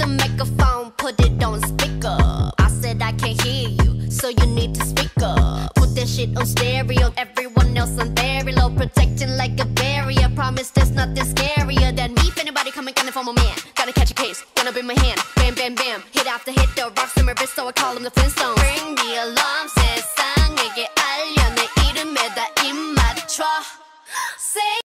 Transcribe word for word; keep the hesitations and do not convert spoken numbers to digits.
the microphone, put it on speaker. I said I can't hear you, so you need to speak up. Put that shit on stereo, everyone else on very low, protecting like a barrier. Promise there's nothing scarier than me. If anybody coming gunning for my man, gotta catch a case, gonna bring my hand. Bam, bam, bam, hit after hit, the rocks in my wrist, so I call them the Flintstones. Ring the alarm, 세상에게 알려 내 이름에다 입 맞춰. Say